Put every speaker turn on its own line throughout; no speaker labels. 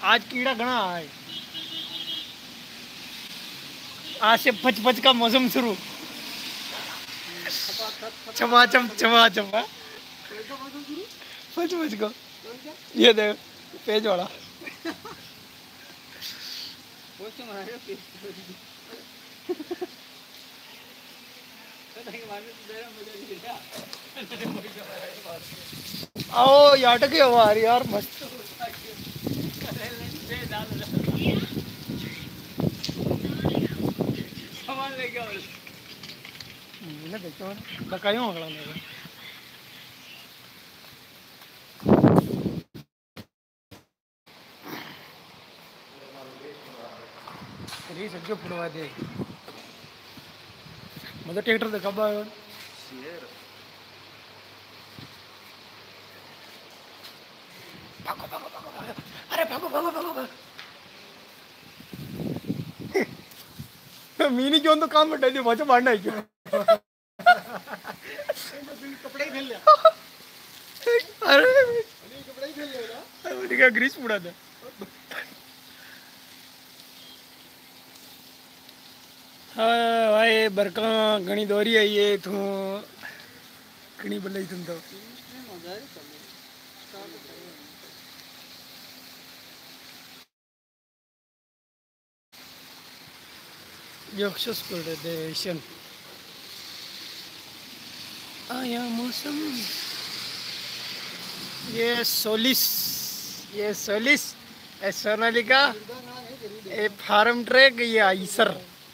आज कीड़ा घना है। आज से पच पच का मौसम शुरू। चमाचम चमाचम पच पच को ये देख पेज वाला आओ यार के हो आ रही यार मस्त सामान लेके आओ मैंने देखो बकायों अगला लेगा अरे सज्जो पुड़वा दे मतलब ट्रैक्टर तो कब आया भागो भागो भागो भागो अरे भागो भागो भागो भागो मीनी क्यों तो काम बैठा दियो बच्चा मारना है क्यों कपड़े खेल लिया अरे कपड़े खेल लिया ना ठीक है ग्रीस उड़ा दे हाँ भाई बरका घनी दोरी आई है तू घनी बल्लाई तुम तो यक्षस कर दे एशियन आया मौसम ये सोलिस ये सोनालिका ये फार्म ट्रैक ये आइसर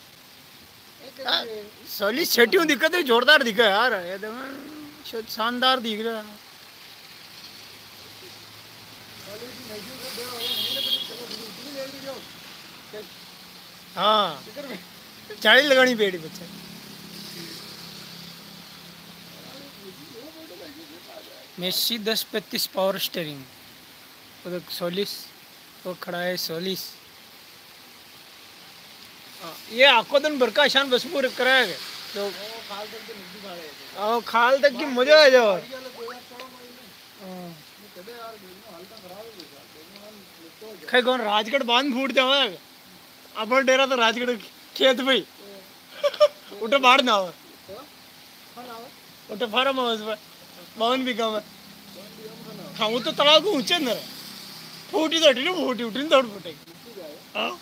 सोलिस छटियों दिक्कत है जोरदार दिखा यार एकदम शानदार दिख रहा हाँ चाली लगानी पेड़ी बच्चा मेसी 10-35 पावर स्टीयरिंग उधर सोलिस वो खड़ा है सोलिस ये आखो दिन बरका शान बस पूरे कराएगा तो खाल तक की मजा आ जाओ खै कौन राजगढ़ बांध फूट जाओ अपन डेरा तो राजगढ़ खेत भाई उठे बाढ़ ना हो उठे फार्म हाउस पे बावन भी कम है खाऊं तो तलाक को ऊंचे अंदर फूटी तो हटी फूटी उठी दौड़ फूटेगी हाँ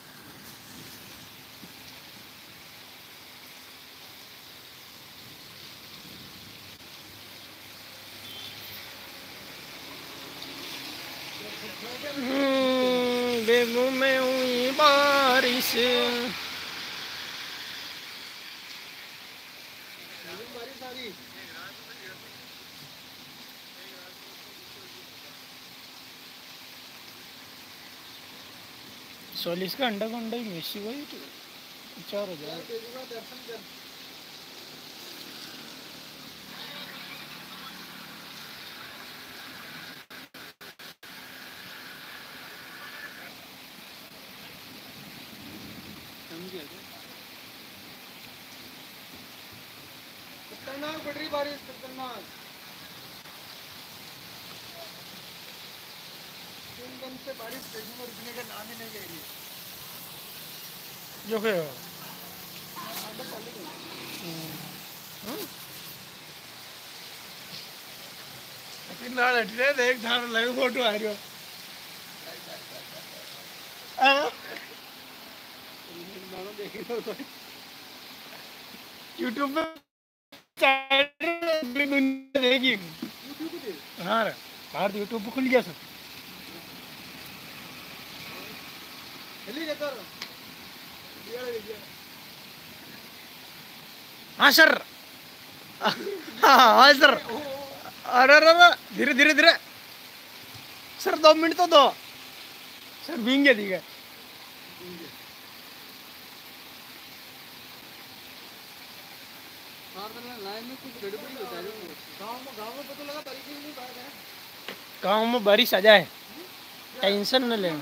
बेगू में हुई बारिश सोलिस का अंडा ही मेसी भाई तो 4000 खतरनाक पड़ रही बारिश खतरनाक 3 दिन से बारिश देखने और रुकने का नाम ही नहीं ले रही जो है देख धार लाइव फोटो आ रही हो यूट्यूब पे दुनिया देगी हाँ बाहर यूट्यूब पे खुल गया सब हाँ सर हाँ सर अरे अरे धीरे धीरे धीरे सर 2 मिनट तो दो सर भींगे ठीक है गाँव में बारिश आ जाए टेंशन न ले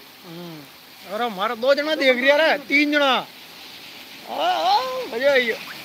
और हमारा 2 जना देख रहा है 3 जना मजा आई